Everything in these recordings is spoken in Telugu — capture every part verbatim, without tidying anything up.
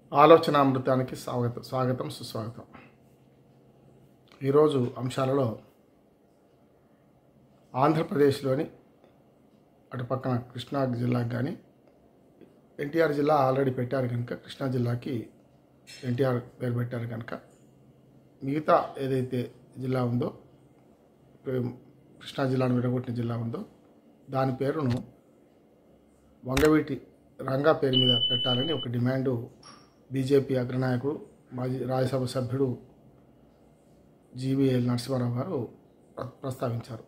ఆలోచనామృతానికి స్వాగతం స్వాగతం సుస్వాగతం. ఈరోజు అంశాలలో ఆంధ్రప్రదేశ్లోని అటు పక్కన కృష్ణా జిల్లాకు కానీ ఎన్టీఆర్ జిల్లా ఆల్రెడీ పెట్టారు కనుక కృష్ణా జిల్లాకి ఎన్టీఆర్ పేరు పెట్టారు కనుక మిగతా ఏదైతే జిల్లా ఉందో కృష్ణా జిల్లాను విడగొట్టిన జిల్లా ఉందో దాని పేరును వంగవీటి రంగా పేరు మీద పెట్టాలని ఒక డిమాండు బీజేపీ అగ్రనాయకుడు మాజీ రాజ్యసభ సభ్యుడు జీవీఎల్ నరసింహారావు గారు ప్రస్తావించారు.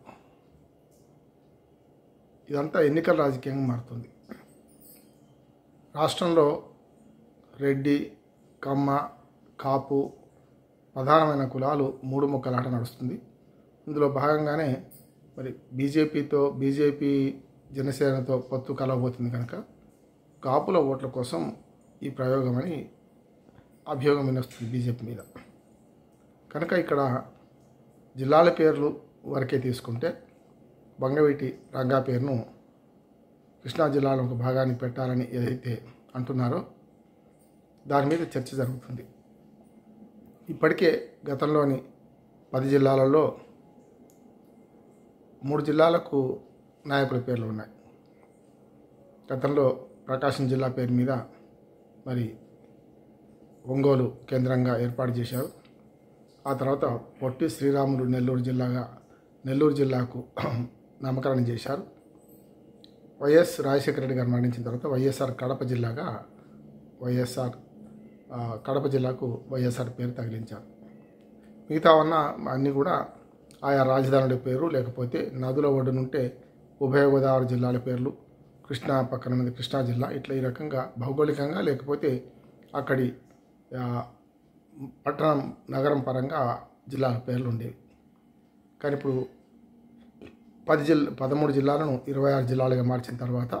ఇదంతా ఎన్నికల రాజకీయంగా మారుతుంది. రాష్ట్రంలో రెడ్డి, కమ్మ, కాపు ప్రధానమైన కులాలు మూడు ముక్కలాట నడుస్తుంది. ఇందులో భాగంగానే మరి బీజేపీతో బీజేపీ జనసేనతో పొత్తు కలవబోతుంది కనుక కాపుల ఓట్ల కోసం ఈ ప్రయోగం అని అభియోగం వినొస్తుంది బీజేపీ మీద. కనుక ఇక్కడ జిల్లాల పేర్లు వరకే తీసుకుంటే వంగవీటి రంగా పేరును కృష్ణా జిల్లాలో ఒక భాగాన్ని పెట్టాలని ఏదైతే అంటున్నారో దాని మీద చర్చ జరుగుతుంది. ఇప్పటికే గతంలోని పది జిల్లాలలో మూడు జిల్లాలకు నాయకుల పేర్లు ఉన్నాయి. గతంలో ప్రకాశం జిల్లా పేరు మీద మరి ఒంగోలు కేంద్రంగా ఏర్పాటు చేశారు. ఆ తర్వాత పొట్టి శ్రీరాములు నెల్లూరు జిల్లాగా నెల్లూరు జిల్లాకు నామకరణం చేశారు. వైఎస్ రాజశేఖర రెడ్డి గారు మరణించిన తర్వాత వైఎస్ఆర్ కడప జిల్లాగా వైఎస్ఆర్ కడప జిల్లాకు వైఎస్ఆర్ పేరు తగిలించారు. మిగతా ఉన్న అన్నీ కూడా ఆయా రాజధానుల పేరు, లేకపోతే నదుల ఒడ్డునుంటే ఉభయ గోదావరి జిల్లాల పేర్లు, కృష్ణా పక్కన ఉన్నది కృష్ణా జిల్లా, ఇట్లా ఈ రకంగా భౌగోళికంగా లేకపోతే అక్కడి పట్టణం నగరం పరంగా జిల్లాల పేర్లు ఉండేవి. కానీ ఇప్పుడు పది జిల్లా పదమూడు జిల్లాలను ఇరవై ఆరు జిల్లాలుగా మార్చిన తర్వాత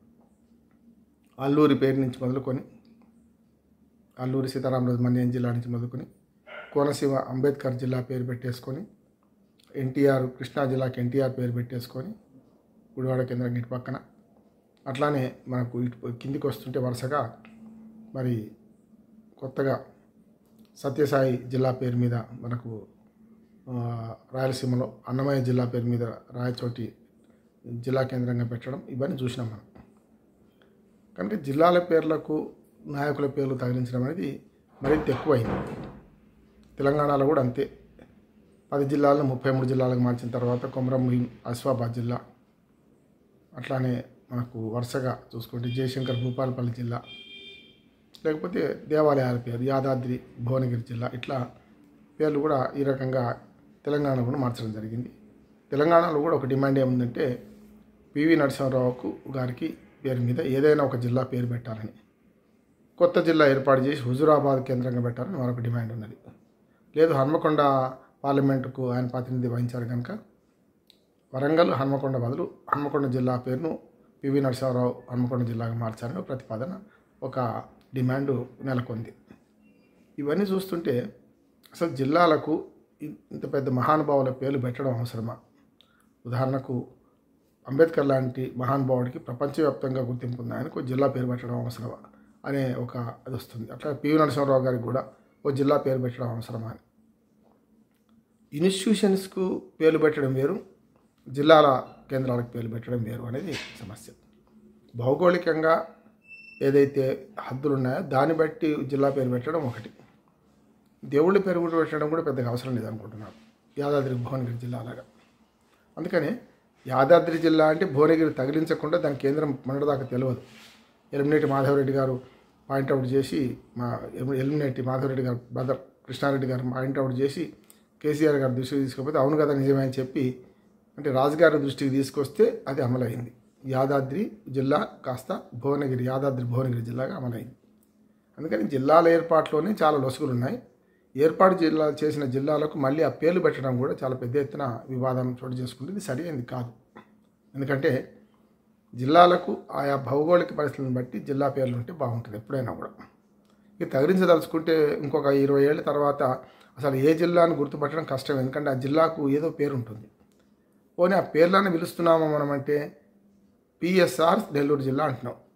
అల్లూరి పేరు నుంచి మొదలుకొని అల్లూరి సీతారామరాజు మన్యం జిల్లా నుంచి మొదలుకొని కోనసీమ అంబేద్కర్ జిల్లా పేరు పెట్టేసుకొని ఎన్టీఆర్ కృష్ణా జిల్లాకి ఎన్టీఆర్ పేరు పెట్టేసుకొని గుడివాడ కేంద్రం ఇటు పక్కన అట్లానే మనకు ఇటు కిందికి వస్తుంటే వరుసగా మరి కొత్తగా సత్యసాయి జిల్లా పేరు మీద మనకు రాయలసీమలో అన్నమయ్య జిల్లా పేరు మీద రాయచోటి జిల్లా కేంద్రంగా పెట్టడం ఇవన్నీ చూసినాం మనం. కనుక జిల్లాల పేర్లకు నాయకుల పేర్లు తగిలించడం అనేది మరింత ఎక్కువైంది. తెలంగాణలో కూడా అంతే. పది జిల్లాలను ముప్పై మూడు జిల్లాలకు మార్చిన తర్వాత కొమరం భీం ఆసిఫాబాద్ జిల్లా, అట్లానే మనకు వరుసగా చూసుకుంటే జయశంకర్ భూపాలపల్లి జిల్లా, లేకపోతే దేవాలయాల పేరు యాదాద్రి భువనగిరి జిల్లా, ఇట్లా పేర్లు కూడా ఈ రకంగా తెలంగాణలో కూడా మార్చడం జరిగింది. తెలంగాణలో కూడా ఒక డిమాండ్ ఏముందంటే పివి నరసింహారావుకు గారికి పేరు మీద ఏదైనా ఒక జిల్లా పేరు పెట్టాలని, కొత్త జిల్లా ఏర్పాటు చేసి హుజూరాబాద్ కేంద్రంగా పెట్టాలని మరొక డిమాండ్ ఉన్నది. లేదు హన్మకొండ పార్లమెంటుకు ఆయన ప్రాతినిధ్యం వహించారు కనుక వరంగల్ హన్మకొండ బదులు హన్మకొండ జిల్లా పేరును పివి నరసింహారావు హన్మకొండ జిల్లాగా మార్చాలని ప్రతిపాదన ఒక డిమాండు నెలకొంది. ఇవన్నీ చూస్తుంటే అసలు జిల్లాలకు ఇంత పెద్ద మహానుభావుల పేర్లు పెట్టడం అవసరమా? ఉదాహరణకు అంబేద్కర్ లాంటి మహానుభావుడికి ప్రపంచవ్యాప్తంగా గుర్తింపు ఉంది, ఆయనకు జిల్లా పేరు పెట్టడం అవసరమా అనే ఒక అది వస్తుంది. అట్లా పివి నరసింహారావు గారికి కూడా ఓ జిల్లా పేరు పెట్టడం అవసరమా అని. ఇన్స్టిట్యూషన్స్కు పేర్లు పెట్టడం వేరు, జిల్లాల కేంద్రాలకు పేర్లు పెట్టడం వేరు అనేది సమస్య. భౌగోళికంగా ఏదైతే హద్దులు ఉన్నాయో దాన్ని బట్టి జిల్లా పేరు పెట్టడం ఒకటి, దేవుళ్ళ పేరు కూడా పెట్టడం కూడా పెద్దగా అవసరం లేదనుకుంటున్నాను యాదాద్రి భువనగిరి జిల్లా లాగా. అందుకని యాదాద్రి జిల్లా అంటే భువనగిరి తగిలించకుండా దాని కేంద్రం మొన్నటిదాకా తెలియదు. ఎలిమినేటి మాధవరెడ్డి గారు పాయింట్అవుట్ చేసి మా ఎలిమినేటి మాధవరెడ్డి గారు బ్రదర్ కృష్ణారెడ్డి గారు పాయింట్అవుట్ చేసి కేసీఆర్ గారి దృష్టికి తీసుకపోతే అవును కదా నిజమే అని చెప్పి అంటే రాజుగారి దృష్టికి తీసుకొస్తే అది అమలైంది. యాదాద్రి జిల్లా కాస్త భువనగిరి యాదాద్రి భువనగిరి జిల్లాగా అమలైంది. అందుకని జిల్లాల ఏర్పాటులోనే చాలా లొసుగులు ఉన్నాయి. ఏర్పాటు జిల్లా చేసిన జిల్లాలకు మళ్ళీ ఆ పేర్లు పెట్టడం కూడా చాలా పెద్ద ఎత్తున వివాదం చోటు చేసుకుంటుంది. సరైనది కాదు. ఎందుకంటే జిల్లాలకు ఆయా భౌగోళిక పరిస్థితులను బట్టి జిల్లా పేర్లు ఉంటే బాగుంటుంది ఎప్పుడైనా కూడా. ఇక తగిలించదలుచుకుంటే ఇంకొక ఇరవై ఏళ్ళ తర్వాత అసలు ఏ జిల్లాను గుర్తుపట్టడం కష్టం. ఎందుకంటే ఆ జిల్లాకు ఏదో పేరు ఉంటుంది. పోనీ ఆ పేర్లను పిలుస్తున్నామా మనం అంటే పిఎస్ఆర్ నెల్లూరు జిల్లా అంటున్నాం,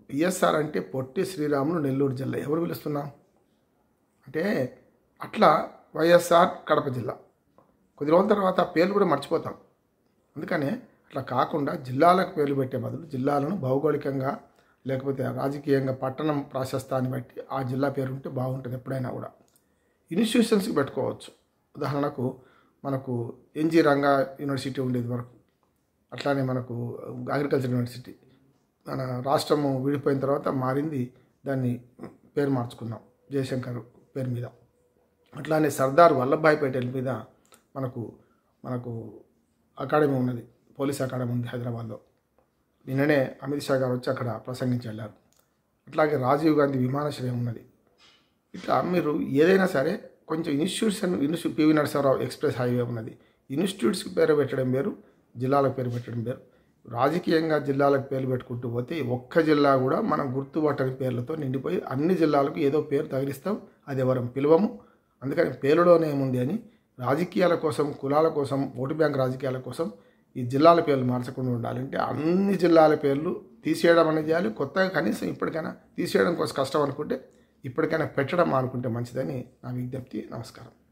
పిఎస్ఆర్ అంటే పొట్టి శ్రీరాములు నెల్లూరు జిల్లా. ఎవరు పిలుస్తున్నాం అంటే అట్లా వైఎస్ఆర్ కడప జిల్లా. కొద్ది రోజుల తర్వాత పేర్లు కూడా మర్చిపోతాం. అందుకనే అట్లా కాకుండా జిల్లాలకు పేర్లు పెట్టే బదులు జిల్లాలను భౌగోళికంగా లేకపోతే రాజకీయంగా పట్టణం ప్రాశస్తాన్ని బట్టి ఆ జిల్లా పేరు ఉంటే బాగుంటుంది. ఎప్పుడైనా కూడా ఇన్స్టిట్యూషన్స్కి పెట్టుకోవచ్చు. ఉదాహరణకు మనకు ఎన్జి రంగా యూనివర్సిటీ ఉండేది వరకు, అట్లానే మనకు అగ్రికల్చర్ యూనివర్సిటీ మన రాష్ట్రము విడిపోయిన తర్వాత మారింది, దాన్ని పేరు మార్చుకున్నాం జయశంకర్ పేరు మీద. అట్లానే సర్దార్ వల్లభాయ్ పటేల్ మీద మనకు మనకు అకాడమీ ఉన్నది, పోలీస్ అకాడమీ ఉంది హైదరాబాద్లో. నిన్ననే అమిత్ షా గారు వచ్చి అక్కడ ప్రసంగించి వెళ్ళారు. అట్లాగే రాజీవ్ గాంధీ విమానాశ్రయం ఉన్నది. ఇట్లా మీరు ఏదైనా సరే కొంచెం institutes institute PV Narasimha Rao express highway ఉన్నది. ఇన్స్టిట్యూట్స్కి పేరు పెట్టడం వేరు, జిల్లాలకు పేరు పెట్టడం వేరు. రాజకీయంగా జిల్లాలకు పేర్లు పెట్టుకుంటూ పోతే ఒక్క జిల్లా కూడా మనం గుర్తుపట్టని పేర్లతో నిండిపోయి అన్ని జిల్లాలకు ఏదో పేరు తగిలిస్తాం, అది ఎవరం పిలవము. అందుకని పేరులోనే ఏముంది అని రాజకీయాల కోసం, కులాల కోసం, ఓటు బ్యాంక్ రాజకీయాల కోసం ఈ జిల్లాల పేర్లు మార్చకుండా ఉండాలంటే అన్ని జిల్లాల పేర్లు తీసేయడం అనేది చేయాలి. కొత్తగా కనీసం ఇప్పటికైనా తీసేయడం కోసం కష్టం అనుకుంటే ఇప్పటికైనా పెట్టడం అనుకుంటే మంచిదని నా విజ్ఞప్తి. నమస్కారం.